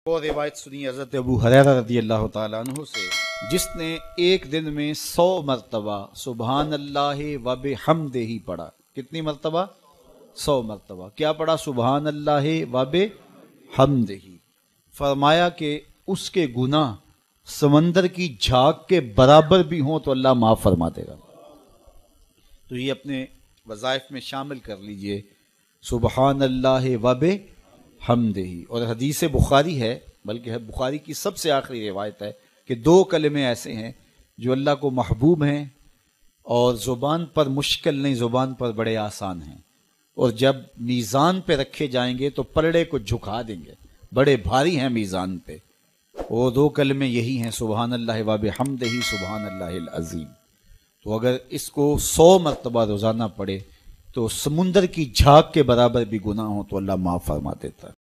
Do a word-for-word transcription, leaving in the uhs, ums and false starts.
وہ روایت سنی حضرت ابو ہریرہ رضی اللہ تعالیٰ عنہ سے، جس نے ایک دن میں سو مرتبہ سبحان اللہ و بحمدہ پڑھا۔ کتنی مرتبہ؟ سو مرتبہ۔ کیا پڑھا؟ سبحان اللہ و بحمدہ۔ فرمایا کہ اس کے گناہ سمندر کی جھاگ کے برابر بھی ہوں تو اللہ معاف فرما دے گا۔ تو یہ اپنے وظائف میں شامل کر لیجئے، سبحان اللہ و بحمدہ۔ اور حدیث بخاری ہے، بلکہ بخاری کی سب سے آخری روایت ہے کہ دو کلمے ایسے ہیں جو اللہ کو محبوب ہیں اور زبان پر مشکل نہیں، زبان پر بڑے آسان ہیں، اور جب میزان پہ رکھے جائیں گے تو پلڑے کو جھکا دیں گے، بڑے بھاری ہیں میزان پہ۔ وہ دو کلمے یہی ہیں، سبحان اللہ و بحمدہ، سبحان اللہ العظیم۔ تو اگر اس کو سو مرتبہ روزانہ پڑھے تو سمندر کی جھاگ کے برابر بھی گناہ ہو تو اللہ معاف فرما دیتا ہے۔